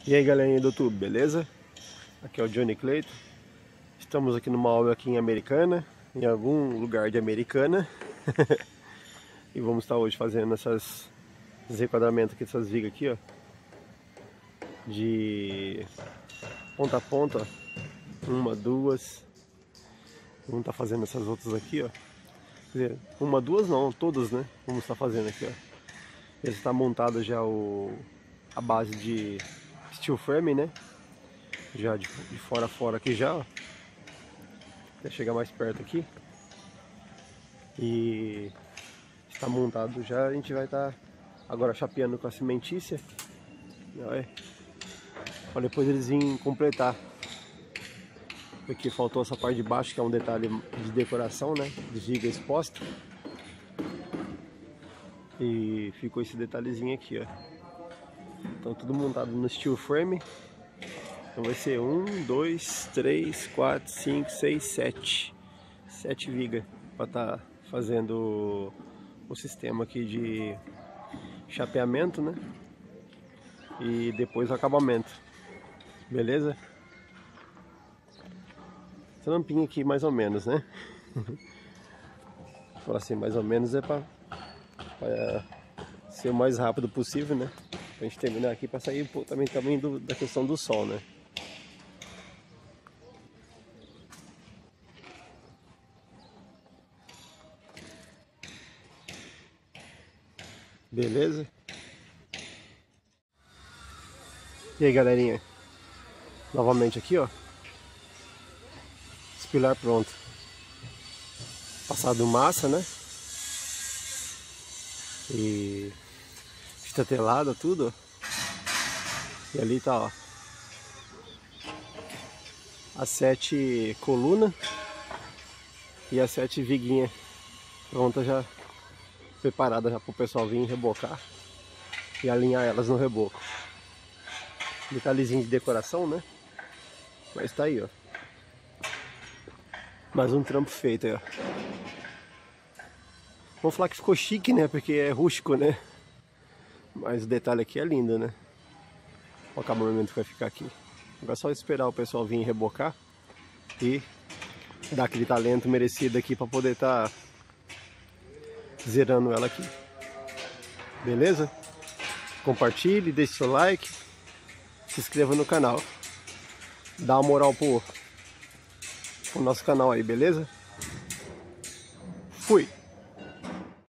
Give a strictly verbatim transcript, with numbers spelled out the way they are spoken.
E aí galerinha do YouTube, beleza? Aqui é o Johnny Clayton. Estamos aqui numa obra aqui em Americana, em algum lugar de Americana. E vamos estar hoje fazendo essas, esses enquadramentos aqui, essas vigas aqui, ó, de ponta a ponta, ó. Uma, duas. Vamos estar fazendo essas outras aqui, ó. Quer dizer, uma, duas não, todas, né? Vamos estar fazendo aqui, ó. Ele está montado já o, a base de steel frame, né? Já de, de fora a fora aqui já, ó. Até chegar mais perto aqui. E está montado já, a gente vai estar agora chapeando com a cimentícia. Olha, para depois eles virem completar. Aqui faltou essa parte de baixo, que é um detalhe de decoração, né? De viga exposta. E ficou esse detalhezinho aqui, ó. Então tudo montado no steel frame. Então vai ser um, dois, três, quatro, cinco, seis, sete. Sete vigas para estar tá fazendo o sistema aqui de chapeamento, né? E depois o acabamento. Beleza? Essa lampinha aqui mais ou menos, né? Falar assim, mais ou menos é para ser o mais rápido possível, né? Pra gente terminar aqui, para sair pô, também, também do, da questão do sol, né? Beleza? E aí galerinha, novamente aqui, ó, esse pilar pronto, passado massa, né, e estatelada tudo, ó. E ali tá, ó, as sete colunas e as sete viguinhas prontas já, preparada já para o pessoal vir rebocar e alinhar elas no reboco. Detalhezinho de decoração, né? Mas tá aí, ó. Mais um trampo feito aí, ó. Vamos falar que ficou chique, né? Porque é rústico, né? Mas o detalhe aqui é lindo, né? Olha o acabamento que vai ficar aqui. Agora é só esperar o pessoal vir rebocar e dar aquele talento merecido aqui para poder estar tá zerando ela aqui. Beleza? Compartilhe, deixe seu like, se inscreva no canal. Dá uma moral pro, pro nosso canal aí, beleza? Fui!